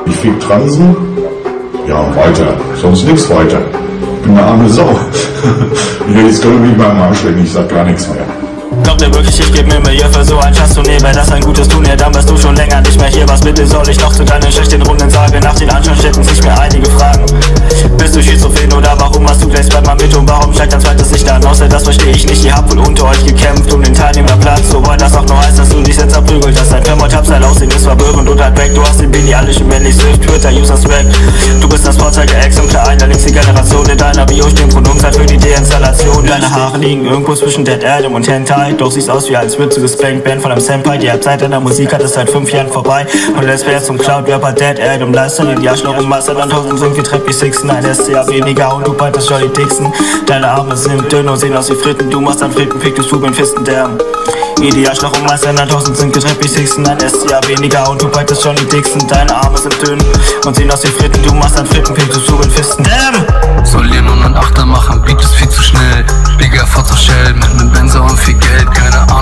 Ich flieg transen, ja weiter, sonst nichts weiter. Ich bin eine arme Sau. Jetzt können wir mich mal am Arsch lecken, ich sag gar nichts mehr. Glaubt ihr wirklich, ich geb mir Milieu für so ein Schatz zu nehmen? Das ein gutes Tun, ja, dann bist du schon länger nicht mehr hier. Was bitte soll ich noch zu deinen schlechten Runden sagen? Nach den Anschauen stellten sich mir einige Fragen. Bist du schizophren oder warum hast du gleich bleib mal mit und warum steigt dein zweites Licht an? Außer das verstehe ich nicht, ihr habt wohl unter euch gekämpft um den Teilnehmerplatz. So wollen das auch nur heißt, dass du dich jetzt verprügelt hast. Dein Firmort-Tabseil aussehen ist verwirrend und halt weg. Du hast den Billy alle schon männlich Swift, Twitter-Users weg. Du bist das Vorzeige-Exemplar einer nächsten Generation. In deiner Bio stehen Pronomen für die Deinstallation. Deine Haare liegen irgendwo zwischen Dead Adam und Hentai. Doch siehst aus wie als würdest du gespankt werden von einem Senpai. Die Halbzeit deiner Musik hat es seit 5 Jahren vorbei. Und jetzt wär's zum Cloud-Rapper Dead Adam. Lifestyle in die Arschloch und Master, dann 1000 sind getrennt wie Sixten. Ein SCA weniger und du bald das Jolly Dixon. Deine Arme sind dünn und sehen aus wie Fritten. Du machst dann Frittenpick, du Fug in Fisten, damn. Die Arschloch und Meister, dann 1000 sind getrennt wie Sixten. Ein SCA weniger und du bald das Jolly Dixon. Deine Arme sind dünn und sehen aus wie Fritten. Du machst dann Frittenpick, du Fug in Fisten, damn. Soll ihr nun einen Achter machen, Beat ist viel zu schnell. Digga, fahr zur Shell mit nem Benzer und viel Geld, keine Ahnung.